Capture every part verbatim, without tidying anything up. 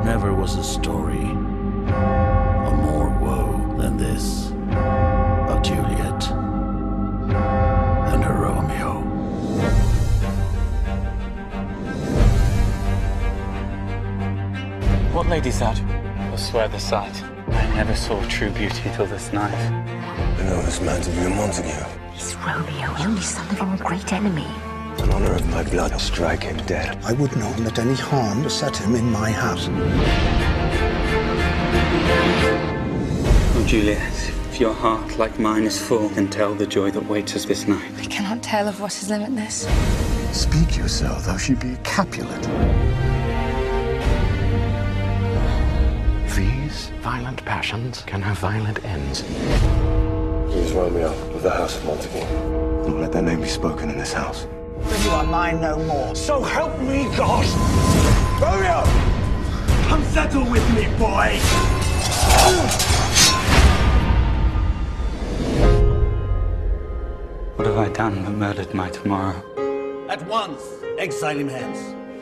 never was a story of more woe than this, of Juliet and her Romeo. What lady's that? I swear the sight. I never saw true beauty till this night. I know this man to be a Montague. He's Romeo, only son of our great enemy. In honor of my blood, I'll strike him dead. I would not let any harm beset him in my house. Oh, Juliet, if your heart, like mine, is full, then tell the joy that waits us this night. I cannot tell of what is limitless. Speak yourself, though she be Capulet. These violent passions can have violent ends. He is Romeo of the House of Montague. Don't let that name be spoken in this house. You are mine no more. So help me God! Romeo! Come settle with me, boy! What have I done that murdered my tomorrow? At once, exile him hence.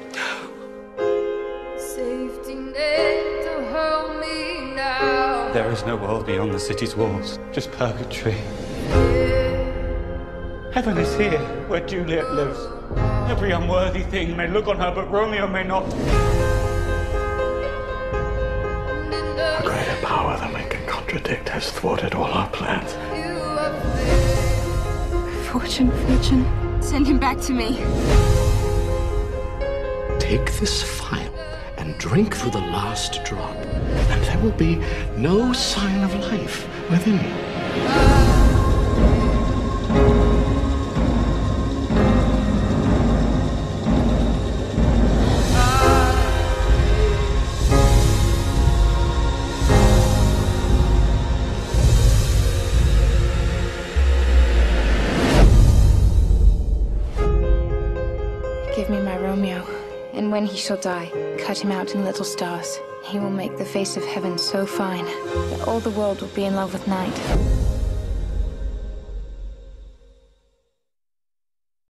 Safety net to hold me now. There is no world beyond the city's walls, just purgatory. Heaven is here, where Juliet lives. Every unworthy thing may look on her, but Romeo may not. A greater power than we can contradict has thwarted all our plans. Fortune, fortune. Send him back to me. Take this phial and drink through the last drop, and there will be no sign of life within you. Give me my Romeo, and when he shall die, cut him out in little stars. He will make the face of heaven so fine that all the world will be in love with night.